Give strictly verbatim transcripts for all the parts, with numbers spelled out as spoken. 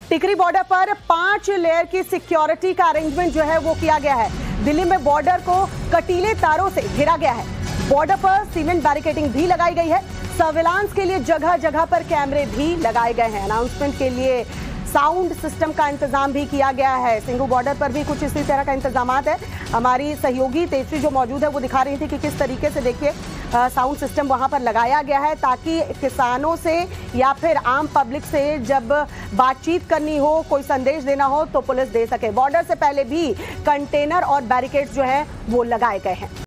टिकरी border पर पांच layer की सिक्योरिटी का अरेंजमेंट जो है वो किया गया है। दिल्ली में बॉर्डर को कटीले तारों से घेरा गया है। बॉर्डर पर सीमेंट बैरिकेडिंग भी लगाई गई है। सर्विलांस के लिए जगह जगह पर कैमरे भी लगाए गए हैं। अनाउंसमेंट के लिए साउंड सिस्टम का इंतजाम भी किया गया है। सिंघू बॉर्डर पर भी कुछ इसी तरह का इंतजाम है। हमारी सहयोगी तेजस्वी जो मौजूद है वो दिखा रही थी कि किस तरीके से देखिए साउंड सिस्टम वहां पर लगाया गया है, ताकि किसानों से या फिर आम पब्लिक से जब बातचीत करनी हो, कोई संदेश देना हो तो पुलिस दे सके। बॉर्डर से पहले भी कंटेनर और बैरिकेड्स जो है वो लगाए गए हैं।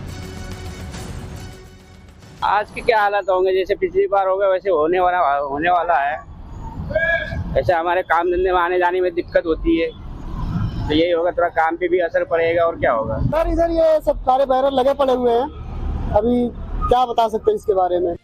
आज के क्या हालात होंगे, जैसे पिछली बार हो गया वैसे होने वाला होने वाला है। ऐसे हमारे काम धंधे में आने जाने में दिक्कत होती है, तो यही होगा, थोड़ा काम पे भी असर पड़ेगा। और क्या होगा सर, इधर ये सब सारे बैनर लगे पड़े हुए हैं, अभी क्या बता सकते हैं इसके बारे में।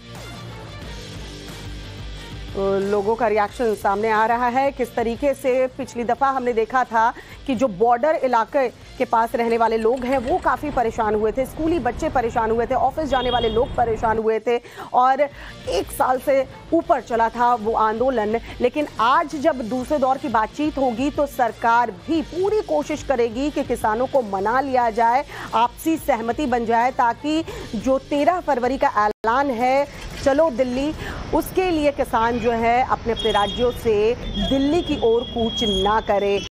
लोगों का रिएक्शन सामने आ रहा है। किस तरीके से पिछली दफा हमने देखा था कि जो बॉर्डर इलाके के पास रहने वाले लोग हैं वो काफ़ी परेशान हुए थे, स्कूली बच्चे परेशान हुए थे, ऑफिस जाने वाले लोग परेशान हुए थे और एक साल से ऊपर चला था वो आंदोलन। लेकिन आज जब दूसरे दौर की बातचीत होगी तो सरकार भी पूरी कोशिश करेगी कि किसानों को मना लिया जाए, आपसी सहमति बन जाए, ताकि जो तेरह फरवरी का ऐलान है चलो दिल्ली, उसके लिए किसान जो है अपने अपने राज्यों से दिल्ली की ओर कूच ना करे।